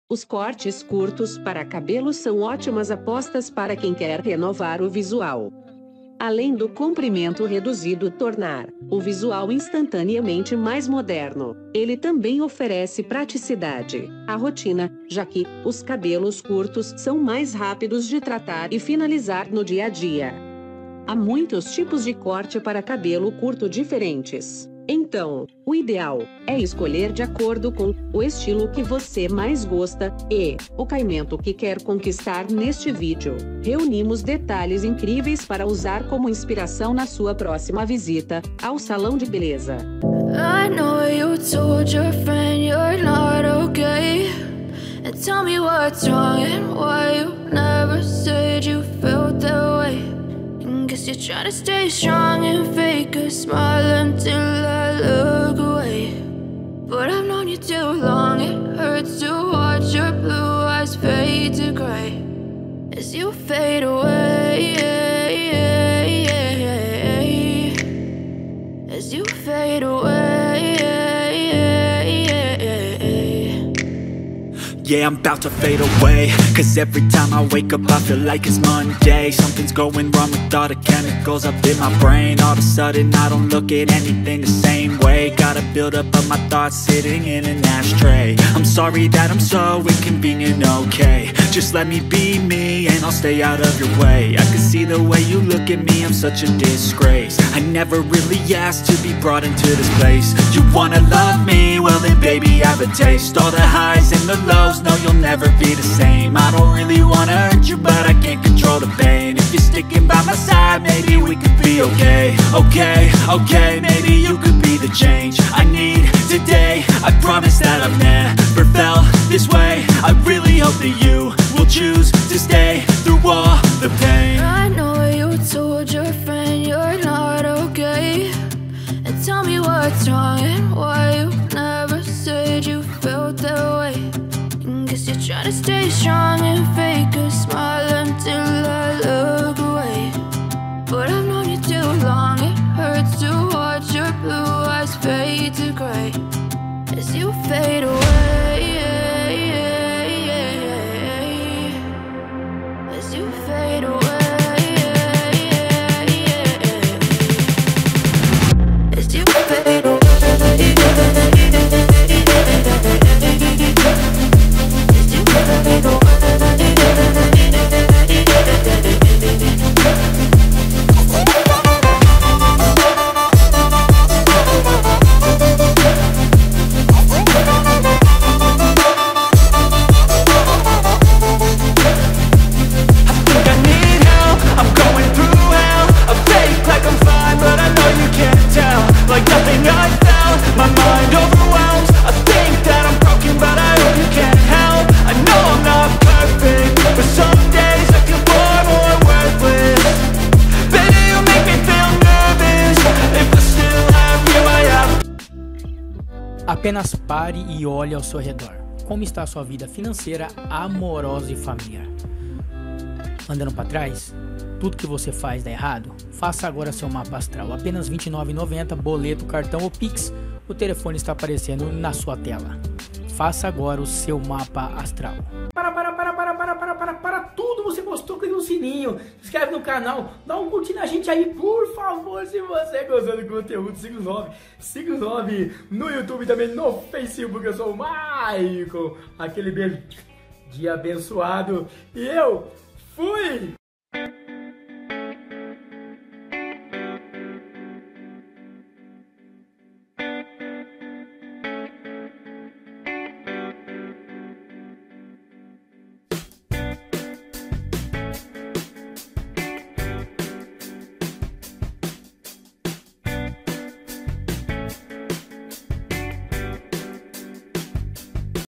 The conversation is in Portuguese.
Os cortes curtos para cabelo são ótimas apostas para quem quer renovar o visual. Além do comprimento reduzido tornar o visual instantaneamente mais moderno, ele também oferece praticidade à rotina, já que os cabelos curtos são mais rápidos de tratar e finalizar no dia a dia. Há muitos tipos de corte para cabelo curto diferentes. Então, o ideal é escolher de acordo com o estilo que você mais gosta e o caimento que quer conquistar. Neste vídeo, reunimos detalhes incríveis para usar como inspiração na sua próxima visita ao salão de beleza. I know you told your friend you're not okay, and tell me what's wrong and why you never said you felt that way. Guess you're trying to stay strong and fake a smile until I look away. But I've known you too long, it hurts to watch your blue eyes fade to gray as you fade away, as you fade away. Yeah, I'm about to fade away, cause every time I wake up I feel like it's Monday. Something's going wrong with all the chemicals up in my brain. All of a sudden I don't look at anything the same way. Got a buildup of my thoughts sitting in an ashtray. I'm sorry that I'm so inconvenient, okay. Just let me be me and I'll stay out of your way. I can see the way you look at me, I'm such a disgrace. I never really asked to be brought into this place. You wanna love me? Well then baby have a taste. All the highs and the lows, no, you'll never be the same. I don't really wanna hurt you, but I can't control the pain. If you're sticking by my side, maybe we could be okay. Okay, maybe you could be the change I need today. I promise that I've never felt this way. I really hope that you will choose to stay through all the pain. I know you told your friend you're not okay, and tell me what's wrong and why you never said you felt that way. Guess you're trying to stay strong and fake a smile until I look away. But I've known you too long, it hurts to watch your blue eyes fade to gray as you fade away, as you fade away, as you fade away. Apenas pare e olhe ao seu redor. Como está a sua vida financeira, amorosa e familiar? Andando para trás? Tudo que você faz dá errado? Faça agora seu mapa astral. Apenas R$ 29,90, boleto, cartão ou Pix. O telefone está aparecendo na sua tela. Faça agora o seu mapa astral. Para tudo, você gostou, clica no sininho, se inscreve no canal, dá um curtir na gente aí, por favor, se você gostou do conteúdo, siga os 9 no YouTube e também no Facebook. Eu sou o Maicon, aquele beijo de abençoado e eu fui!